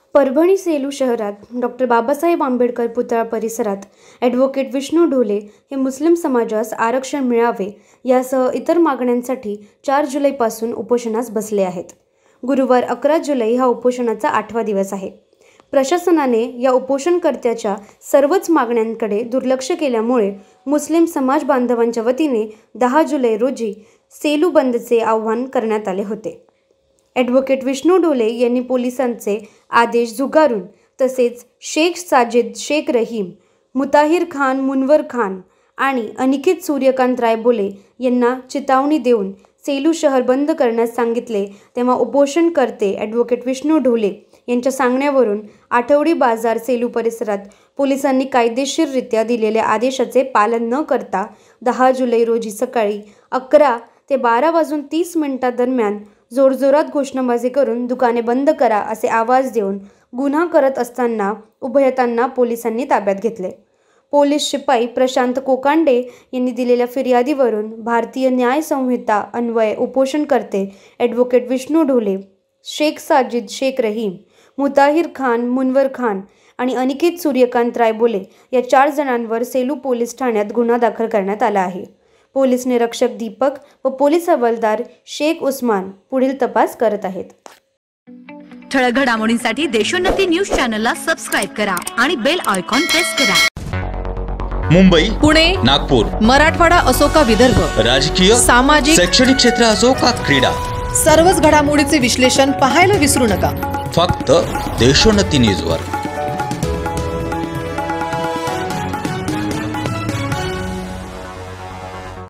परभणी सेलू शहरात डॉक्टर बाबासाहेब आंबेडकर पुतळा परिसरात ॲडव्होकेट विष्णू ढोले हे मुस्लिम समाजास आरक्षण मिळावे यासह इतर मागण्यांसाठी 4 जुलैपासून उपोषणास बसले आहेत। गुरुवार 11 जुलै हा उपोषणाचा 8वा दिवस आहे। प्रशासनाने या उपोषणकर्त्याच्या सर्वच मागण्यांकडे दुर्लक्ष केल्यामुळे मुस्लिम समाज बांधवांच्या वतीने 10 जुलै रोजी सेलू बंदचे आवाहन करण्यात आले होते। ॲडव्होकेट विष्णू ढोले यांनी पोलिसांचे आदेश झुगारून तसेच शेख साजिद शेख रहीम, मुताहिर खान मुनवर खान आणि अनिकेत सूर्यकांत रायबोले यांना चितावणी देऊन सेलू शहर बंद करण्यास सांगितले। तेव्हा उपोषणकर्ते ॲडव्होकेट विष्णू ढोले यांच्या सांगण्यावरून आठवडी बाजार सेलू परिसरात पोलिसांनी कायदेशीररित्या दिलेल्या आदेशाचे पालन न करता 10 जुलै रोजी सकाळी 11 ते 12:30 दरम्यान जोरजोरात घोषणाबाजी करून दुकाने बंद करा असे आवाज देऊन गुन्हा करत असताना उभयतांना पोलिसांनी ताब्यात घेतले। पोलीस शिपाई प्रशांत कोकांडे यांनी दिलेल्या फिर्यादीवरून भारतीय न्याय संहिता अन्वये उपोषणकर्ते ॲडव्होकेट विष्णू ढोले, शेख साजिद शेख रहीम, मुताहिर खान मुनवर खान आणि अनिकेत सूर्यकांत रायबोले या 4 जणांवर सेलू पोलीस ठाण्यात गुन्हा दाखल करण्यात आला आहे। पोलीस निरीक्षक दीपक व पोलीस हवालदार शेख उस्मान पुढील तपास करत आहेत। ठळक घडामोडींसाठी देशोन्नती न्यूज चॅनलला सबस्क्राइब करा आणि बेल आयकॉन प्रेस करा। मुंबई, पुणे, नागपूर, मराठवाडा असो का विदर्भ, राजकीय, सामाजिक, शैक्षणिक क्षेत्र असो का क्रीडा, सर्वच घडामोडीचे विश्लेषण पाहायला विसरू नका। फक्त देशोन्नती न्यूजवर।